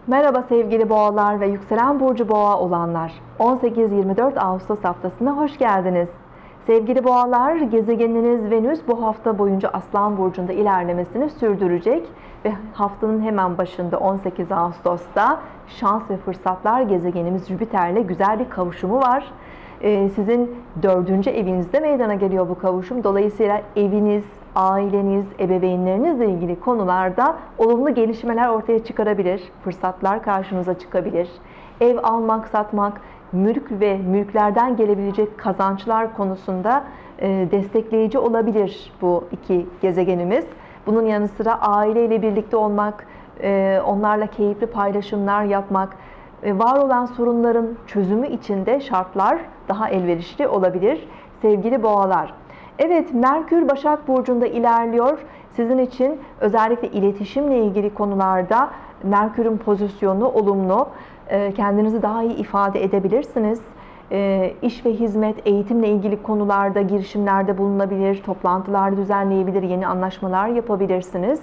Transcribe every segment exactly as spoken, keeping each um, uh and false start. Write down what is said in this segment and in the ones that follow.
Merhaba sevgili boğalar ve yükselen burcu boğa olanlar. on sekiz yirmi dört Ağustos haftasına hoş geldiniz. Sevgili boğalar, gezegeniniz Venüs bu hafta boyunca Aslan burcunda ilerlemesini sürdürecek ve haftanın hemen başında on sekiz Ağustos'ta şans ve fırsatlar gezegenimiz Jüpiter'le güzel bir kavuşumu var. Ee, sizin dördüncü evinizde meydana geliyor bu kavuşum. Dolayısıyla eviniz, aileniz, ebeveynlerinizle ilgili konularda olumlu gelişmeler ortaya çıkarabilir. Fırsatlar karşınıza çıkabilir. Ev almak, satmak, mülk ve mülklerden gelebilecek kazançlar konusunda destekleyici olabilir bu iki gezegenimiz. Bunun yanı sıra aileyle birlikte olmak, onlarla keyifli paylaşımlar yapmak, var olan sorunların çözümü için de şartlar daha elverişli olabilir sevgili boğalar. Evet, Merkür Başak Burcu'nda ilerliyor. Sizin için özellikle iletişimle ilgili konularda Merkür'ün pozisyonu olumlu. Kendinizi daha iyi ifade edebilirsiniz. İş ve hizmet, eğitimle ilgili konularda, girişimlerde bulunabilir, toplantılar düzenleyebilir, yeni anlaşmalar yapabilirsiniz.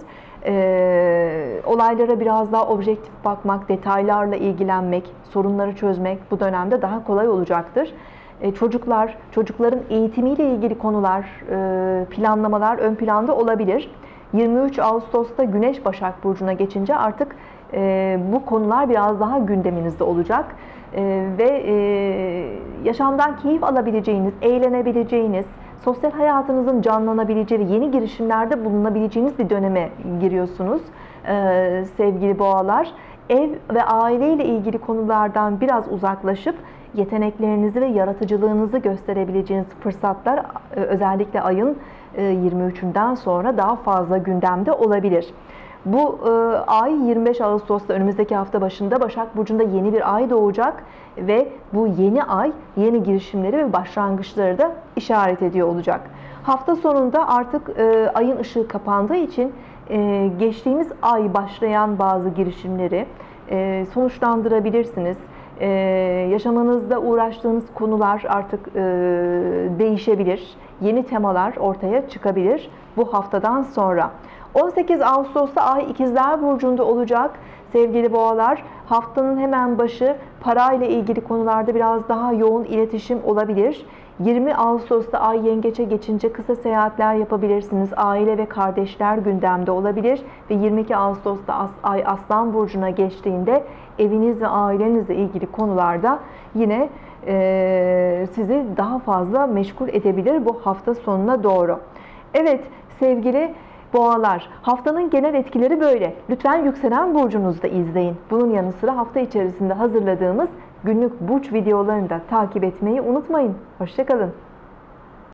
Olaylara biraz daha objektif bakmak, detaylarla ilgilenmek, sorunları çözmek bu dönemde daha kolay olacaktır. Çocuklar, çocukların eğitimiyle ilgili konular, planlamalar ön planda olabilir. yirmi üç Ağustos'ta Güneş Başak Burcu'na geçince artık bu konular biraz daha gündeminizde olacak. Ve yaşamdan keyif alabileceğiniz, eğlenebileceğiniz, sosyal hayatınızın canlanabileceği, yeni girişimlerde bulunabileceğiniz bir döneme giriyorsunuz sevgili boğalar. Ev ve aileyle ilgili konulardan biraz uzaklaşıp yeteneklerinizi ve yaratıcılığınızı gösterebileceğiniz fırsatlar özellikle ayın yirmi üçünden sonra daha fazla gündemde olabilir. Bu ay yirmi beş Ağustos'ta önümüzdeki hafta başında Başak Burcu'nda yeni bir ay doğacak ve bu yeni ay yeni girişimleri ve başlangıçları da işaret ediyor olacak. Hafta sonunda artık ayın ışığı kapandığı için geçtiğimiz ay başlayan bazı girişimleri sonuçlandırabilirsiniz. Ee, yaşamanızda uğraştığınız konular artık e, değişebilir. Yeni temalar ortaya çıkabilir bu haftadan sonra. on sekiz Ağustos'ta Ay İkizler Burcu'nda olacak sevgili boğalar. Haftanın hemen başı parayla ilgili konularda biraz daha yoğun iletişim olabilir. yirmi Ağustos'ta Ay Yengeç'e geçince kısa seyahatler yapabilirsiniz. Aile ve kardeşler gündemde olabilir. Ve yirmi iki Ağustos'ta Ay Aslan Burcu'na geçtiğinde eviniz ve ailenizle ilgili konularda yine e, sizi daha fazla meşgul edebilir bu hafta sonuna doğru. Evet sevgili boğalar, haftanın genel etkileri böyle. Lütfen yükselen burcunuzu da izleyin. Bunun yanı sıra hafta içerisinde hazırladığımız günlük burç videolarını da takip etmeyi unutmayın. Hoşça kalın.